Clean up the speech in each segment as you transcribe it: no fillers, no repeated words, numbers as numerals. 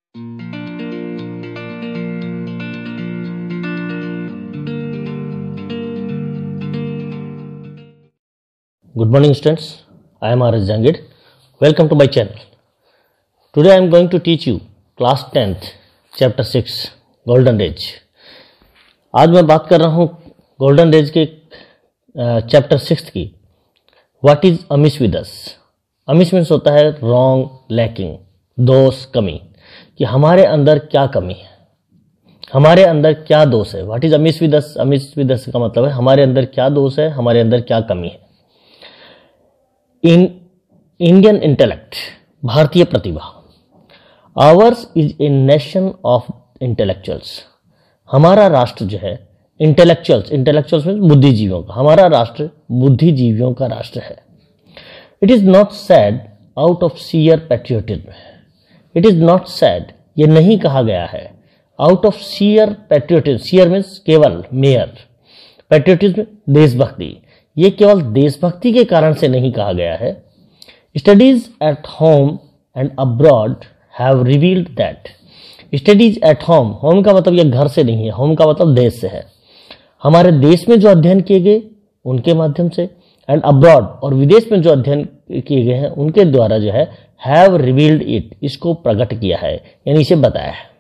Good morning students, I am R.S. Jangid. Welcome to my channel. Today I am going to teach you class 10th chapter 6 Golden Age. आज मैं बात कर रहा हूँ Golden Age के chapter 6 की. What is amiss with us? Amiss means होता है wrong, lacking, दोष, कमी, कि हमारे अंदर क्या कमी है, हमारे अंदर क्या दोष है. What is amiss with us? Amiss with us का मतलब है हमारे अंदर क्या दोष है, हमारे अंदर क्या कमी है. इन इंडियन इंटेलेक्ट, भारतीय प्रतिभा. Ours is a nation of intellectuals. हमारा राष्ट्र जो है इंटेलेक्चुअल्स में बुद्धिजीवियों का, हमारा राष्ट्र बुद्धिजीवियों का राष्ट्र है. It is not said out of sheer patriotism. It is not said, ये नहीं कहा गया है out of sheer patriotism. Sheer means केवल, मेयर, पैट्रियोटिज्म देशभक्ति, ये केवल देशभक्ति के कारण से नहीं कहा गया है. Studies at home and abroad have revealed that. Studies at home, home का मतलब ये घर से नहीं है, होम का मतलब देश से है. हमारे देश में जो अध्ययन किए गए उनके माध्यम से, एंड अब्रॉड और विदेश में जो अध्ययन किए गए हैं उनके द्वारा जो है हैव रिवील्ड इट, इसको प्रकट किया है, यानी इसे बताया है.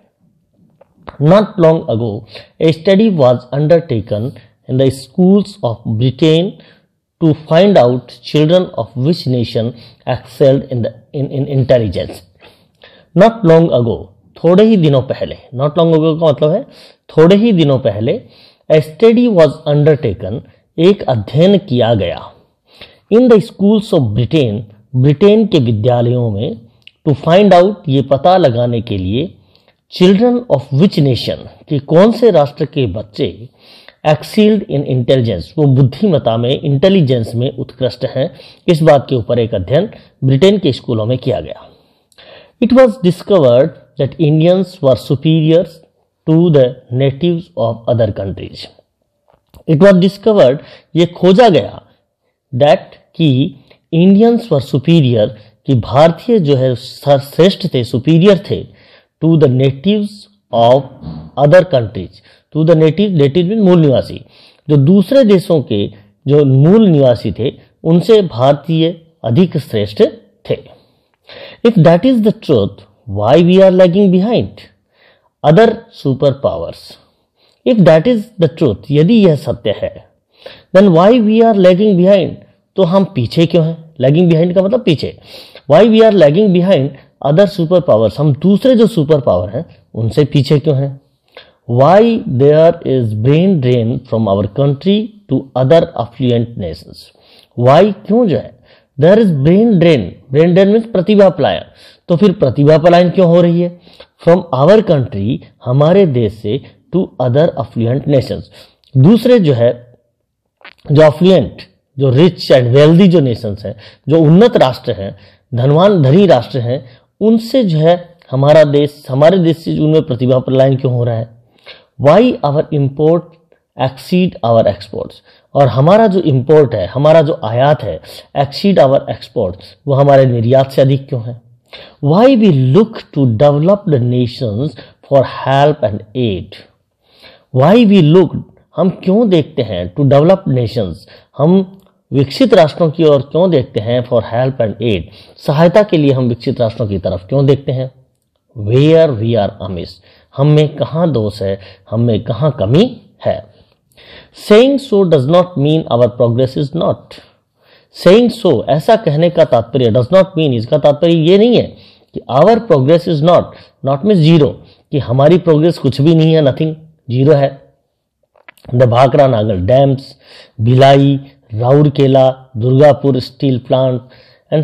Not long ago a study was undertaken in the schools of Britain to find out children of which nation excelled in intelligence. Not long ago, थोड़े ही दिनों पहले, not long ago का मतलब है थोड़े ही दिनों पहले, a study was undertaken, एक अध्ययन किया गया, in the schools of Britain, Britain के विद्यालयों में, to find out, ये पता लगाने के लिए, children of which nation, कि कौन से राष्ट्र के बच्चे एक्सील्ड इन इंटेलिजेंस, वो बुद्धिमता में, इंटेलिजेंस में उत्कृष्ट हैं, इस बात के ऊपर एक अध्ययन ब्रिटेन के स्कूलों में किया गया. It was discovered that Indians were superiors to the natives of other countries. It was discovered, ये खोजा गया, दैट कि इंडियंस वर सुपीरियर, कि भारतीय जो है श्रेष्ठ थे, सुपीरियर थे, to the natives of other countries. To the native mean मूल निवासी, जो दूसरे देशों के जो मूल निवासी थे उनसे भारतीय अधिक श्रेष्ठ थे. If that is the truth, why we are lagging behind other super powers. If that is the truth, यदि यह सत्य है, then why we are lagging behind, तो हम पीछे क्यों हैं. लैगिंग बिहाइंड का मतलब पीछे. Why we are lagging behind other super powers, हम दूसरे जो सुपर पावर हैं उनसे पीछे क्यों हैं. Why there is brain drain from our country to other affluent nations? Why, क्यों जो है, there is brain drain means प्रतिभा पलायन, तो फिर प्रतिभा पलायन क्यों हो रही है from our country, हमारे देश से, to other affluent nations, दूसरे जो है, जो affluent, जो rich and wealthy जो nations हैं, जो उन्नत राष्ट्र हैं, धनवान धनी राष्ट्र हैं, उनसे जो है हमारा देश, हमारे देश से उनमें प्रतिभा पलायन क्यों हो रहा है. Why our import exceed our exports, और हमारा जो import है, हमारा जो आयात है, exceed our exports, वो हमारे निर्यात से अधिक क्यों है. Why we look to developed nations for help and aid. Why we look, हम क्यों देखते हैं, to developed nations, हम विकसित राष्ट्रों की ओर क्यों देखते हैं, for help and aid, सहायता के लिए हम विकसित राष्ट्रों की तरफ क्यों देखते हैं. Where we are amiss, हम में कहाँ दोष है, हम में कहाँ कमी है. Saying so does not mean our progress is not. Saying so, ऐसा कहने का तात्पर्य, does not mean, इसका तात्पर्य ये नहीं है कि our progress is not, not means zero, कि हमारी प्रोग्रेस कुछ भी नहीं है, nothing, जीरो है. The Bhakra Nangal dams, Bhilai, Rourkela, Durgapur steel plant and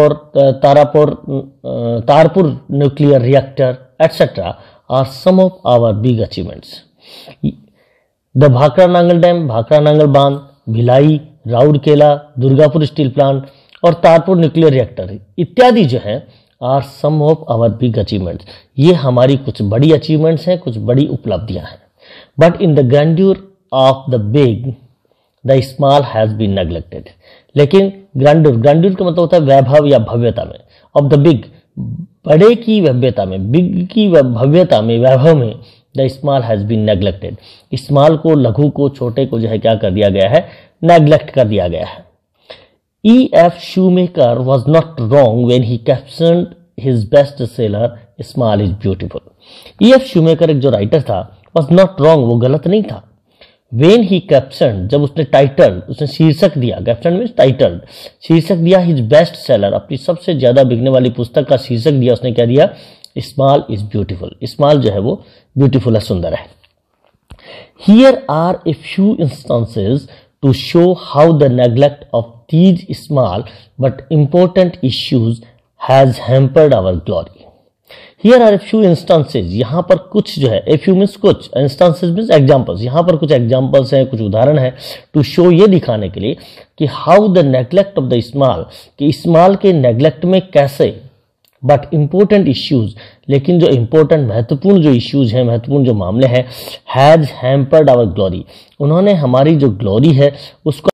Tarpur nuclear reactor, etc. are some of our big achievements. The Bhakra Nangal Dam, Bhakra Nangal बांध, Bhilai, Rourkela, Durgapur steel plant और Tarapur nuclear reactor इत्यादि जो है are some of our big achievements, ये हमारी कुछ बड़ी achievements हैं, कुछ बड़ी उपलब्धियां हैं. But in the grandeur of the big the small has been neglected. लेकिन ग्रैंड्यूर, ग्रैंड्यूर का मतलब होता है वैभव या भव्यता में, ऑफ द बिग बड़े की भव्यता में, बिग की भव्यता में, वैभव में the small has been neglected, small को, लघु को, छोटे को जो है क्या कर दिया गया है, नेग्लेक्ट कर दिया गया है। E.F. Shoemaker was not wrong when he captioned his bestseller Small is Beautiful. E.F. Shoemaker एक जो राइटर था was not wrong, वो गलत नहीं था। When he captioned, जब उसने टाइटल, उसने शीर्षक दिया, captioned मीन्स टाइटल, शीर्षक दिया his best seller, अपनी सबसे ज्यादा बिकने वाली पुस्तक का शीर्षक दिया, उसने क्या दिया, Small is Beautiful। Small जो है वो ब्यूटीफुल है, सुंदर है। Here are a few instances to show how the neglect of these small but important issues has hampered our glory. Here are a few instances, यहाँ पर कुछ जो है, a few means कुछ, instances means examples, यहाँ पर कुछ examples हैं, कुछ उदाहरण है, to show, ये दिखाने के लिए कि how the neglect of the small, कि small के neglect में कैसे, but important issues, लेकिन जो important, महत्वपूर्ण जो issues हैं, महत्वपूर्ण जो मामले हैं, has hampered our glory, उन्होंने हमारी जो ग्लोरी है उसको,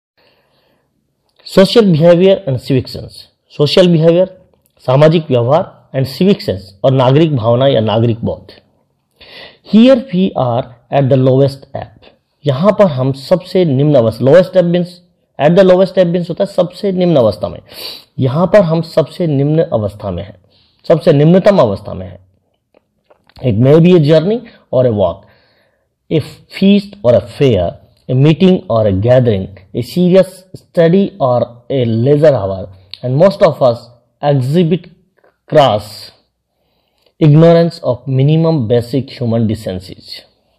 social behaviour and civic sense, social behaviour, सामाजिक व्यवहार, एंड सिविक सेंस, और नागरिक भावना या नागरिक बोध। Here we are at the lowest ebb, यहां पर हम सबसे निम्न अवस्था, lowest ebb means, at the lowest ebb means होता है सबसे निम्न अवस्था में, यहां पर हम सबसे निम्न अवस्था में हैं, सबसे निम्नतम अवस्था में है। It may be a journey or a walk, a feast or a fair, a meeting or a gathering, a serious study or a leisure hour, and most of us exhibit crass ignorance of minimum basic human decencies.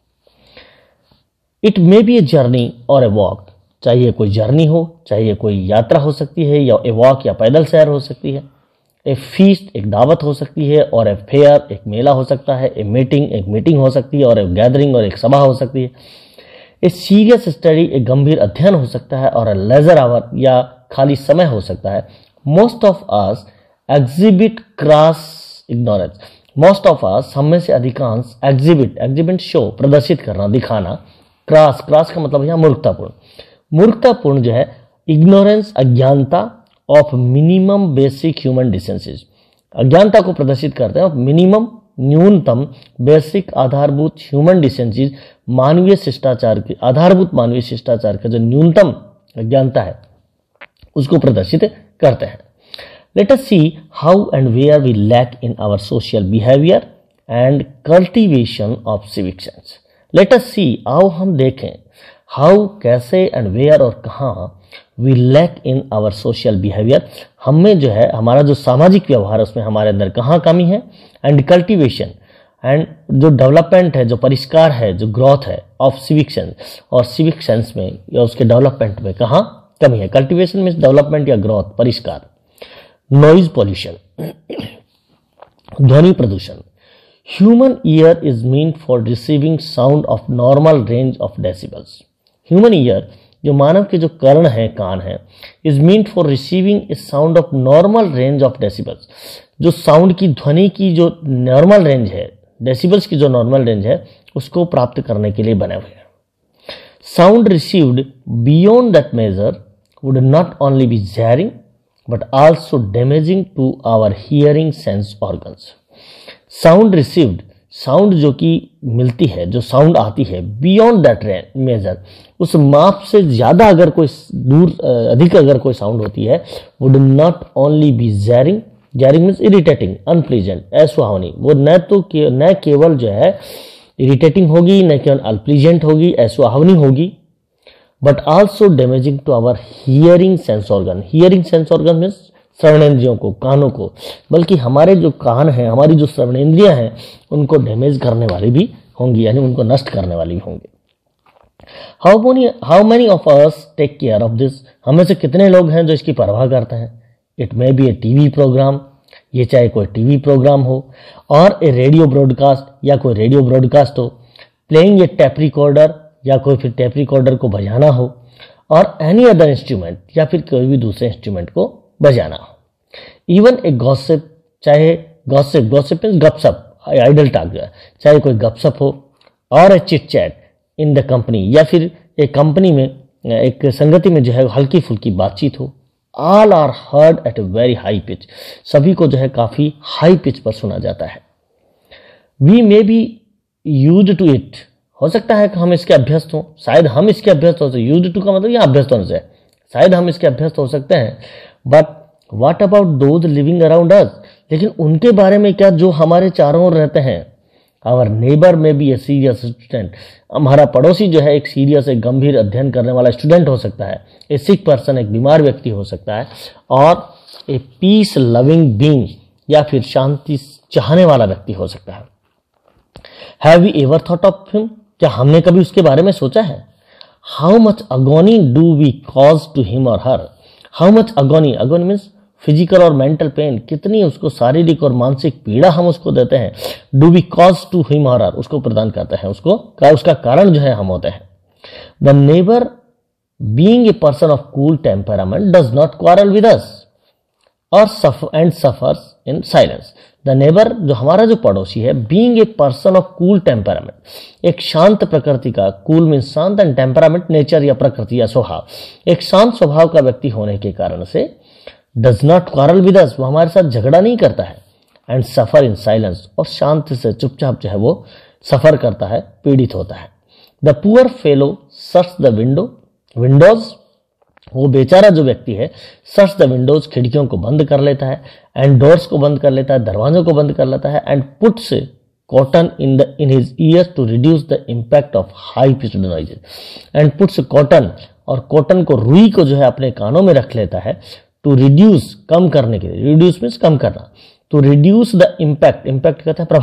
It may be a journey or a walk, चाहे ये कोई journey हो, चाहे ये कोई यात्रा हो सकती है, या ए वॉक या पैदल सैर हो सकती है, ए फीस्ट एक दावत हो सकती है, और ए फेयर एक मेला हो सकता है, ए मीटिंग एक मीटिंग हो सकती है, और ए गैदरिंग और एक सभा हो सकती है, ए सीरियस स्टडी एक गंभीर अध्ययन हो सकता है, और ए लेजर आवर या खाली समय हो सकता है। Most of us exhibit gross ignorance, most of us, हम में से अधिकांश, एग्जिबिट, एग्जिबिट शो, प्रदर्शित करना, दिखाना, क्रॉस, क्रॉस का मतलब यहाँ मूर्खतापूर्ण, मूर्खतापूर्ण जो है, इग्नोरेंस अज्ञानता, of minimum basic human decencies, अज्ञानता को प्रदर्शित करते हैं, मिनिमम न्यूनतम, बेसिक आधारभूत, ह्यूमन डिसेंसीज मानवीय शिष्टाचार की, आधारभूत मानवीय शिष्टाचार का जो न्यूनतम अज्ञानता है उसको प्रदर्शित करते हैं। Let us see how and where we lack in our social behaviour and cultivation of civic sense. Let us see, आओ हम देखें, हाउ कैसे, एंड वेयर और कहाँ, we lack in our social behaviour, हमें जो है हमारा जो सामाजिक व्यवहार है उसमें हमारे अंदर कहाँ कमी है, एंड कल्टीवेशन, एंड जो डेवलपमेंट है, जो परिष्कार है, जो ग्रोथ है, ऑफ सिविक सेंस, और सिविक सेंस में या उसके डेवलपमेंट में कहाँ कमी है। कल्टीवेशन मीन्स डेवलपमेंट या ग्रोथ, परिष्कार। नॉइज पॉल्यूशन, ध्वनि प्रदूषण, human ear is meant for receiving sound of normal range of decibels. Human ear, जो मानव के जो कर्ण है, कान है, is meant for receiving a sound of normal range of decibels, जो साउंड की, ध्वनि की जो नॉर्मल रेंज है, डेसिबल्स की जो नॉर्मल रेंज है उसको प्राप्त करने के लिए बने हुए हैं। Sound received beyond that measure would not only be jarring but also damaging to our hearing sense organs. Sound received, sound जो कि मिलती है, जो साउंड आती है, बियॉन्ड दैट मेजर, उस माप से ज्यादा अगर कोई दूर, अधिक अगर कोई साउंड होती है, would not only be jarring, jarring means irritating, unpleasant, असुहावनी, वो न केवल जो है इरिटेटिंग होगी, न केवल अनप्लीजेंट होगी, असुहावनी होगी, but also damaging to our hearing sense organ. Hearing sense organ means श्रवणेंद्रियों को, कानों को, बल्कि हमारे जो कान हैं, हमारी जो श्रवणेंद्रियां हैं, उनको डैमेज करने वाली भी होंगी, यानी उनको नष्ट करने वाली भी होंगी। How many of us take care of this, हमें से कितने लोग हैं जो इसकी परवाह करते हैं। It may be a TV programme, ये चाहे कोई टीवी प्रोग्राम हो, और ए रेडियो ब्रॉडकास्ट, या कोई रेडियो ब्रॉडकास्ट हो, प्लेइंग ए टेप रिकॉर्डर, या कोई फिर टेप रिकॉर्डर को बजाना हो, और एनी अदर इंस्ट्रूमेंट, या फिर कोई भी दूसरे इंस्ट्रूमेंट को बजाना हो। इवन ए गॉसिप, चाहे गॉसिप मीन्स गपसप, आइडल टॉक, चाहे कोई गपसप हो, or a chit chat in the company, या फिर एक कंपनी में, एक संगति में जो है हल्की फुल्की बातचीत हो, all are heard at a very high pitch, सभी को जो है काफी हाई पिच पर सुना जाता है। We may be used to it, हो सकता है कि हम इसके अभ्यस्त हों, शायद हम इसके अभ्यस्त हो सकते, यूज्ड टू का मतलब यहाँ अभ्यस्त होने से, शायद हम इसके अभ्यस्त हो सकते हैं। But what about those living around us, लेकिन उनके बारे में क्या जो हमारे चारों ओर रहते हैं। Our neighbour may be a serious student, हमारा पड़ोसी जो है एक सीरियस, एक गंभीर अध्ययन करने वाला स्टूडेंट हो सकता है। ए सिक पर्सन, एक बीमार व्यक्ति हो सकता है। और ए पीस लविंग बीइंग, या फिर शांति चाहने वाला व्यक्ति हो सकता है। Have we ever thought of him, क्या हमने कभी उसके बारे में सोचा है। How much agony do we cause to him or her, how much agony, agony means physical और मेंटल पेन, कितनी उसको शारीरिक और मानसिक पीड़ा हम उसको देते हैं। Do we cause to him or her, उसको प्रदान करते हैं, उसका कारण जो है हम होते हैं। The neighbour being a person of cool temperament does not quarrel with us और suffers in silence. The neighbour, जो हमारा जो पड़ोसी है, being a person of cool temperament, एक शांत प्रकृति का, कूल मीन्स शांत एंड टेम्परामेंट नेचर या प्रकृति या स्वभाव, एक शांत स्वभाव का व्यक्ति होने के कारण से does not quarrel with us, वो हमारे साथ झगड़ा नहीं करता है। एंड सफर इन साइलेंस, और शांति से चुपचाप जो है वो सफर करता है, पीड़ित होता है। The poor fellow shuts the windows, वो बेचारा जो व्यक्ति है, शट्स द विंडोज, खिड़कियों को बंद कर लेता है, एंड डोर्स को बंद कर लेता है, दरवाजों को बंद कर लेता है। And puts cotton in his ears to reduce the impact of high pitched noises. And puts cotton, और कॉटन को, रुई को जो है अपने कानों में रख लेता है, टू रिड्यूस, कम करने के लिए, रिड्यूस मीन्स कम करना, to reduce the impact, impact कहते हैं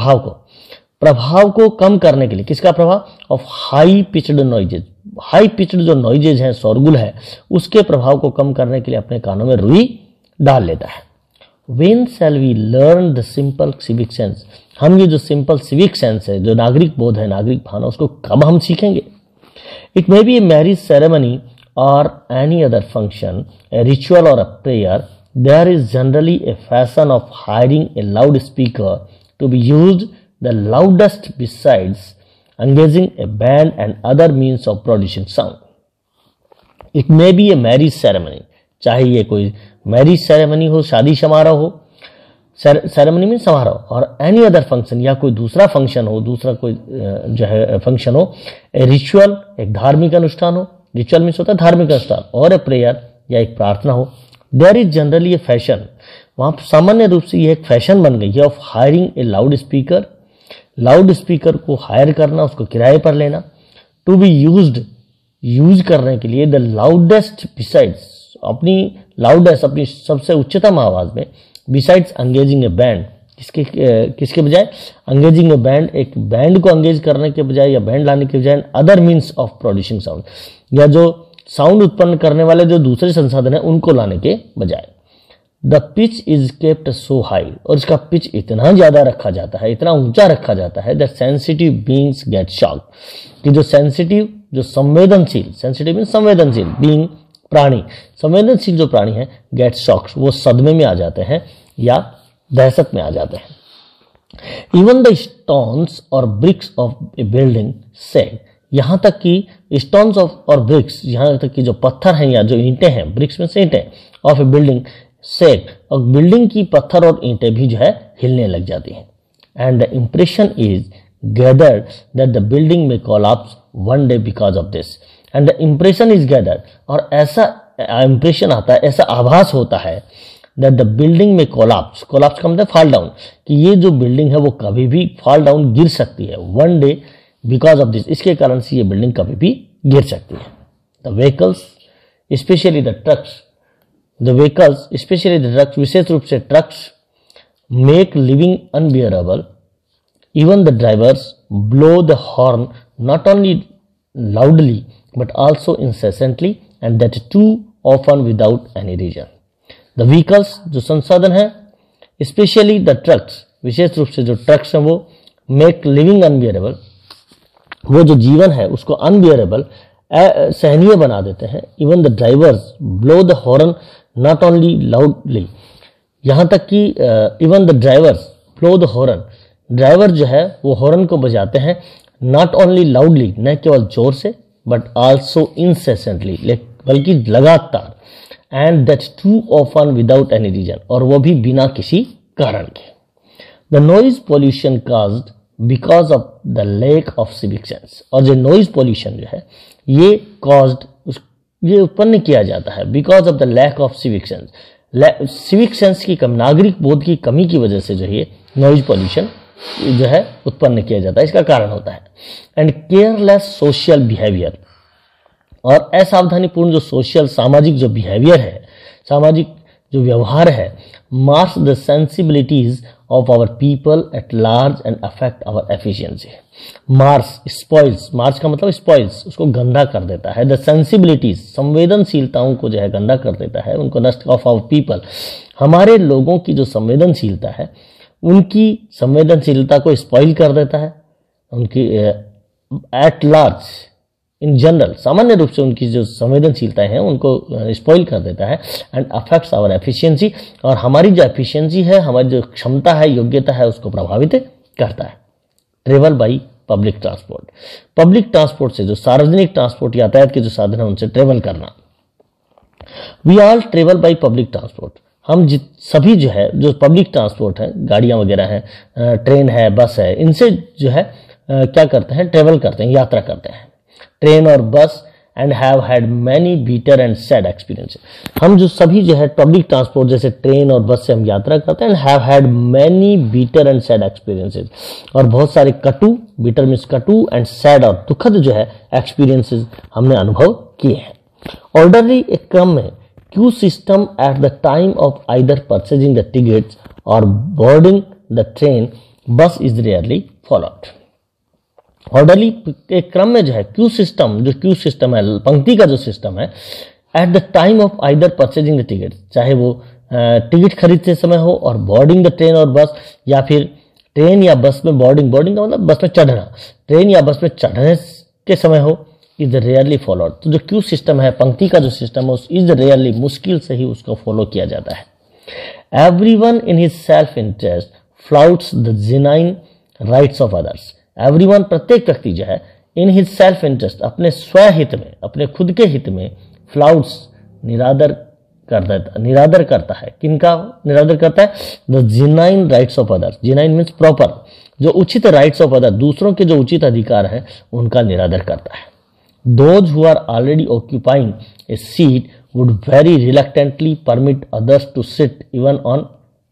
प्रभाव को कम करने के लिए, किसका प्रभाव, of high pitched noises, high pitched जो नॉइजेज है, शोरगुल है, उसके प्रभाव को कम करने के लिए अपने कानों में रुई डाल लेता है। When shall we learn the simple civic sense, हम ये जो सिंपल सिविक सेंस है, जो नागरिक बोध है, नागरिक भावना, उसको कब हम सीखेंगे। It may be a marriage ceremony or any other function, a ritual or a prayer, there is generally a fashion of hiring a loudspeaker to be used the loudest besides engaging a band and other means of producing sound. It may be a marriage ceremony, चाहे ये कोई marriage ceremony हो, शादी समारोह हो, ceremony में समारोह, और एनी अदर फंक्शन, या कोई दूसरा फंक्शन हो, दूसरा कोई जो है फंक्शन हो, ए रिचुअल, एक धार्मिक अनुष्ठान हो, रिचुअल मीन्स होता है धार्मिक अनुष्ठान, और ए प्रेयर, या एक प्रार्थना हो। There is generally a fashion, वहां सामान्य रूप से ये एक फैशन बन गई है, of hiring a loud speaker को हायर करना, उसको किराए पर लेना, टू बी यूज करने के लिए, द लाउडेस्ट बिसाइड्स, अपनी सबसे उच्चतम आवाज में, बिसाइड्स एंगेजिंग ए बैंड, किसके बजाय, एंगेजिंग ए बैंड, एक बैंड को एंगेज करने के बजाय या बैंड लाने के बजाय, other means of producing sound, या जो साउंड उत्पन्न करने वाले जो दूसरे संसाधन है उनको लाने के बजाय। The pitch is kept so high, और इसका पिच इतना ज्यादा रखा जाता है, इतना ऊंचा रखा जाता है, that sensitive beings get shocked, कि जो सेंसिटिव, जो संवेदनशील, सेंसिटिव मीन्स संवेदनशील, बीइंग प्राणी, संवेदनशील जो प्राणी है, गेट शॉक्ड, वो सदमे में आ जाते हैं या दहशत में आ जाते हैं। इवन द स्टोन्स और bricks of a building shake, यहां तक कि स्टोन्स ऑफ और ब्रिक्स, यहां तक कि जो पत्थर हैं या जो ईंटें हैं, ब्रिक्स में से ईंटें, ऑफ ए बिल्डिंग सेग, और बिल्डिंग की पत्थर और ईंटें भी जो है हिलने लग जाती हैं। And the impression is gathered that the building may collapse one day because of this, and the impression is gathered, और ऐसा इंप्रेशन आता है, ऐसा आभास होता है, that the building may collapse का मतलब फॉल डाउन, कि ये जो बिल्डिंग है वो कभी भी फॉल डाउन, गिर सकती है, one day because of this, इसके कारण से ये बिल्डिंग कभी भी गिर सकती है। The vehicles specially the trucks, विशेष रूप से trucks, make living unbearable, even the drivers blow the horn not only loudly but also incessantly, and that too often without any reason. The vehicles, जो संसाधन है, स्पेशली द ट्रक्स, विशेष रूप से जो ट्रक्स हैं, वो मेक लिविंग अनबियरेबल, वो जो जीवन है उसको अनबियरेबल, सहनीय बना देते हैं। Even the drivers blow the horn not only loudly, यहां तक कि even the drivers blow the horn, driver जो है वो हॉर्न को बजाते हैं, नॉट ओनली लाउडली, न केवल जोर से, बट ऑल्सो इंसेसेंटली, बल्कि लगातार, and that too often without any reason, और वो भी बिना किसी कारण के। The noise pollution caused because of the lack of civic sense, और जो नॉइज पोल्यूशन जो है ये कॉज्ड, ये उत्पन्न किया जाता है because of the lack of civic sense, civic sense की कमी, नागरिक बोध की कमी की वजह से जो है नॉइज पोल्यूशन जो है उत्पन्न किया जाता है, इसका कारण होता है। एंड केयरलेस सोशल बिहेवियर, और असावधानीपूर्ण जो सोशल सामाजिक जो बिहेवियर है, सामाजिक जो व्यवहार है, mars the sensibilities of our people at large and affect our efficiency. Mars spoils, mars का मतलब स्पॉइल्स, उसको गंदा कर देता है। द सेंसिबिलिटीज, संवेदनशीलताओं को जो है गंदा कर देता है, उनको नष्ट, ऑफ आवर पीपल, हमारे लोगों की जो संवेदनशीलता है उनकी संवेदनशीलता को स्पॉइल कर देता है, उनकी एट लार्ज इन जनरल, सामान्य रूप से उनकी जो संवेदनशीलताएं हैं उनको स्पॉइल कर देता है। एंड अफेक्ट्स आवर एफिशिएंसी, और हमारी जो एफिशिएंसी है, हमारी जो क्षमता है, योग्यता है, उसको प्रभावित करता है। Travel by public transport, public transport से, जो सार्वजनिक ट्रांसपोर्ट यातायात के जो साधन है उनसे ट्रेवल करना। We all travel by public transport, हम सभी जो है जो पब्लिक ट्रांसपोर्ट है, गाड़ियां वगैरह हैं, ट्रेन है, बस है, इनसे जो है क्या करते हैं, ट्रेवल करते हैं, यात्रा करते हैं, ट्रेन और bus, and have had many bitter and sad experience. हम जो सभी जो है पब्लिक ट्रांसपोर्ट जैसे ट्रेन और बस से हम यात्रा करते हैं, and have had many bitter and sad experiences, और बहुत सारे कटु, बीटर मीन्स कटु, एंड सैड और दुखद जो है एक्सपीरियंसेस हमने अनुभव किए हैं। ऑर्डरली एक क्रम में queue system at the time of either purchasing the tickets और boarding the train bus is rarely followed. Orderly के क्रम में जो है क्यू सिस्टम, जो क्यू सिस्टम है, पंक्ति का जो सिस्टम है, at the time of either purchasing the ticket, चाहे वो टिकट खरीदते समय हो, और बोर्डिंग द ट्रेन और बस, या फिर ट्रेन या बस में बोर्डिंग, बोर्डिंग का मतलब बस में चढ़ना, ट्रेन या बस में चढ़ने के समय हो, इज रेयरली फॉलोड। तो जो क्यू सिस्टम है, पंक्ति का जो सिस्टम है, इज रेयरली, मुश्किल से ही उसको फॉलो किया जाता है। Everyone in his self interest flouts the genuine rights of others. Everyone, प्रत्येक व्यक्ति जो है, इन हिज सेल्फ इंटरेस्ट, अपने स्वहित में, अपने खुद के हित में, फ्लाउट्स, निरादर करता है। किनका निरादर करता है? The genuine rights of others. Genuine means proper, जो उचित राइट्स ऑफ अदर, दूसरों के जो उचित अधिकार है उनका निरादर करता है। Those who are already occupying a seat would very reluctantly permit others to sit even on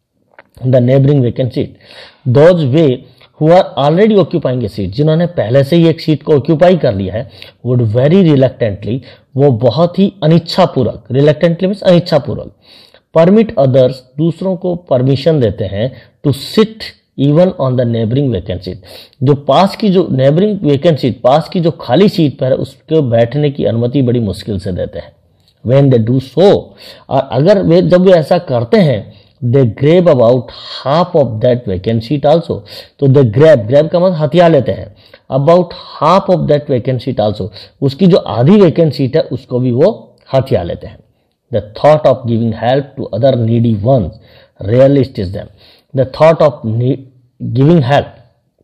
the neighboring vacant seat. Those who are already occupying a seat, जिन्होंने पहले से ही एक सीट को ऑक्यूपाई कर लिया है, would very reluctantly, वो बहुत ही अनिच्छापूर्वक, reluctantly means अनिच्छापूर्वक, permit others, दूसरों को परमिशन देते हैं, to sit even on the neighbouring vacant seat, जो पास की जो नेबरिंग वैकेंट सीट, पास की जो खाली सीट पर है, उसके बैठने की अनुमति बड़ी मुश्किल से देते हैं। व्हेन दे डू सो, और अगर वे जब वे ऐसा करते हैं, they grab about half of that vacant seat also, तो दे ग्रैब का मतलब हथिया लेते हैं, about half of that vacant seat also, उसकी जो आधी वैकेंट सीट है उसको भी वो हथिया लेते हैं। The thought of giving help to other needy ones rarely stitch them. The thought of giving help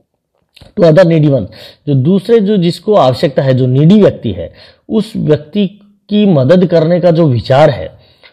to other needy one, जो दूसरे, जो जिसको आवश्यकता है, जो नीडी व्यक्ति है, उस व्यक्ति की मदद करने का जो विचार है,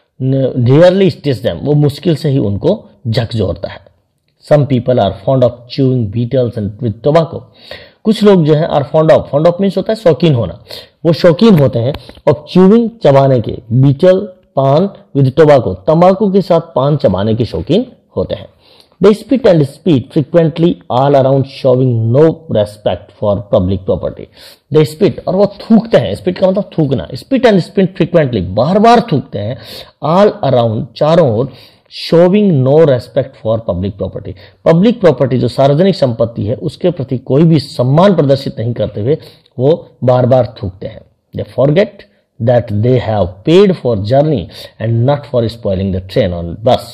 रेयरली स्टिच देम, वो मुश्किल से ही उनको झकझोरता है। Some people are fond of chewing betels and with tobacco, कुछ लोग जो है आर फॉन्ड ऑफ मीन्स होता है शौकीन होना, वो शौकीन होते हैं ऑफ च्यूइंग, चबाने के, बीटल पान, विद टोबैको, तंबाकू के साथ पान चबाने के शौकीन होते हैं। They spit and spit frequently all around, showing no respect for public property. They spit, और वो थूकते हैं, spit का मतलब थूकना, spit and spit frequently, बार बार थूकते हैं, all around, चारों ओर, showing no respect for public property. Public property जो सार्वजनिक संपत्ति है उसके प्रति कोई भी सम्मान प्रदर्शित नहीं करते हुए वो बार बार थूकते हैं। They forget that they have paid for journey and not for spoiling the train or bus.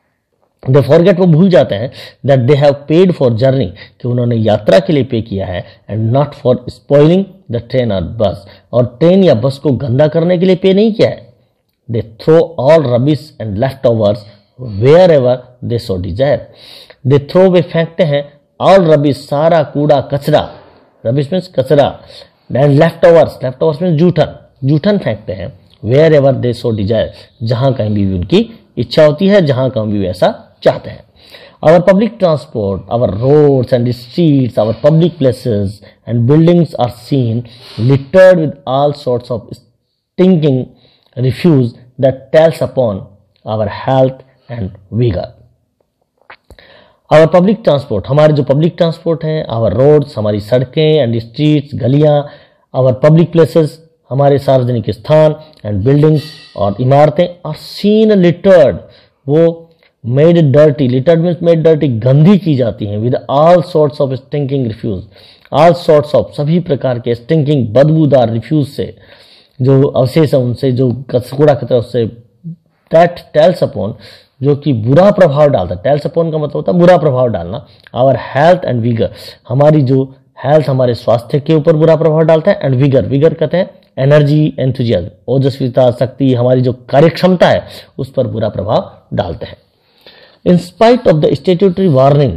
They forget, वो भूल जाते हैं, that they have paid for journey, कि उन्होंने यात्रा के लिए पे किया है, and not for spoiling the train और बस, और ट्रेन या बस को गंदा करने के लिए पे नहीं किया है। They throw all rubbish and leftovers wherever they so desire. They throw, वे फेंकते हैं, ऑल रबिश, सारा कूड़ा कचरा, रबिश मीन्स कचरा, एंड लेफ्ट ओवर्स मीन्स जूठन, जूठन फेंकते हैं, wherever they so desire, जहाँ कहीं भी उनकी इच्छा होती है, जहाँ कहीं भी वैसा चाहते हैं। Our public transport, our roads and streets, our public places and buildings are seen littered with all sorts of stinking refuse that tells upon our health and vigor. Our public transport, हमारे जो public transport हैं, our roads, हमारी सड़कें and streets, गलियाँ, our public places, हमारे सार्वजनिक स्थान and buildings और इमारतें are seen littered, वो made dirty, littered means made dirty, गंदी की जाती हैं, with all sorts of stinking refuse, all sorts of सभी प्रकार के स्टिंकिंग बदबूदार रिफ्यूज से, जो अवशेष है उनसे, जो कूड़ा कचरा उससे, दैट टेल्स अपॉन, जो कि बुरा प्रभाव डालता है। टेल्स अपॉन का मतलब होता है बुरा प्रभाव डालना। आवर हेल्थ एंड विगर, हमारी जो हेल्थ, हमारे स्वास्थ्य के ऊपर बुरा प्रभाव डालता है। एंड विगर, विगर कहते हैं एनर्जी, एंथुजियाज्म, ओजस्विता, शक्ति, हमारी जो कार्यक्षमता है उस पर बुरा प्रभाव डालते हैं। In spite of the statutory warning,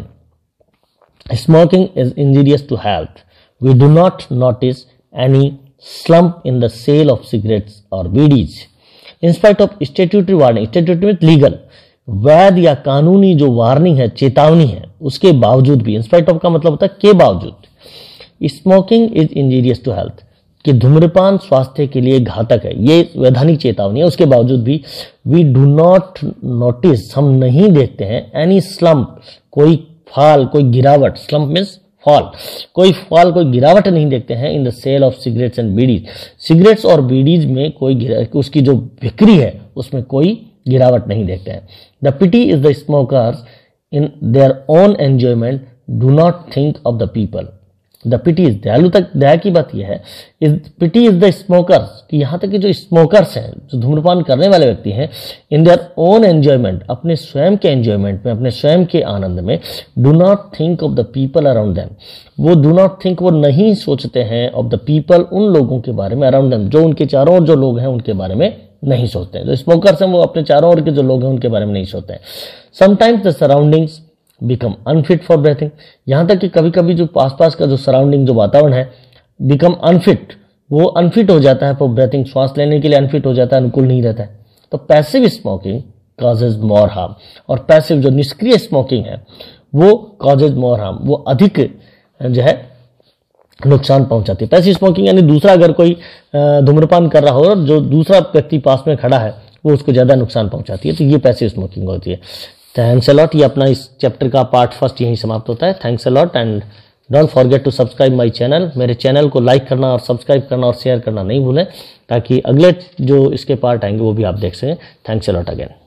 smoking is injurious to health. We do not notice any slump in the sale of cigarettes or bidis. In spite of statutory warning, statutory means legal, वैध या कानूनी जो warning है, चेतावनी है, उसके बावजूद भी, in spite of का मतलब होता है के बावजूद, smoking is injurious to health, कि धूम्रपान स्वास्थ्य के लिए घातक है, ये वैधानिक चेतावनी है, उसके बावजूद भी वी डू नॉट नोटिस, हम नहीं देखते हैं, एनी स्लम्प, कोई फॉल, कोई गिरावट, स्लम्प मीन्स फॉल, कोई फॉल, कोई गिरावट नहीं देखते हैं in the sale of cigarettes and bidis, cigarettes और बीडीज में कोई उसकी जो बिक्री है उसमें कोई गिरावट नहीं देखते हैं। The pity is the smokers in their own enjoyment do not think of the people. The pity is, दयालु तक दया की बात यह है, is pity is the smokers, कि यहाँ तक कि जो स्मोकर्स हैं, जो धूम्रपान करने वाले व्यक्ति हैं, इन देयर ओन एंजॉयमेंट, अपने स्वयं के एंजॉयमेंट में, अपने स्वयं के आनंद में, do not think of the people around them, वो डू नॉट थिंक, वो नहीं सोचते हैं ऑफ द पीपल, उन लोगों के बारे में, अराउंड देम, जो उनके चारों ओर जो लोग हैं उनके बारे में नहीं सोचते हैं। जो स्मोकर्स हैं वो अपने चारों ओर के जो लोग हैं उनके बारे में नहीं सोचते हैं। Sometimes the surroundings become unfit for breathing, यहाँ तक कि कभी कभी जो आसपास का जो सराउंडिंग, जो वातावरण है, बिकम अनफिट, वो अनफिट हो जाता है फॉर ब्रीथिंग, श्वास लेने के लिए अनफिट हो जाता है, अनुकूल नहीं रहता है। तो passive smoking causes more harm, और पैसिव जो निष्क्रिय स्मोकिंग है वो कॉजेज मोर हार्म, वो अधिक जो है नुकसान पहुंचाती है। पैसिव स्मोकिंग यानी दूसरा अगर कोई धूम्रपान कर रहा हो और जो दूसरा व्यक्ति पास में खड़ा है वो उसको ज्यादा नुकसान पहुंचाती है, तो ये पैसिव स्मोकिंग होती है। Thanks a lot. ये अपना इस चैप्टर का पार्ट फर्स्ट यहीं समाप्त होता है। Thanks a lot and don't forget to subscribe my channel. मेरे चैनल को लाइक करना और सब्सक्राइब करना और शेयर करना नहीं भूलें, ताकि अगले जो इसके पार्ट आएंगे वो भी आप देख सकें। Thanks a lot again.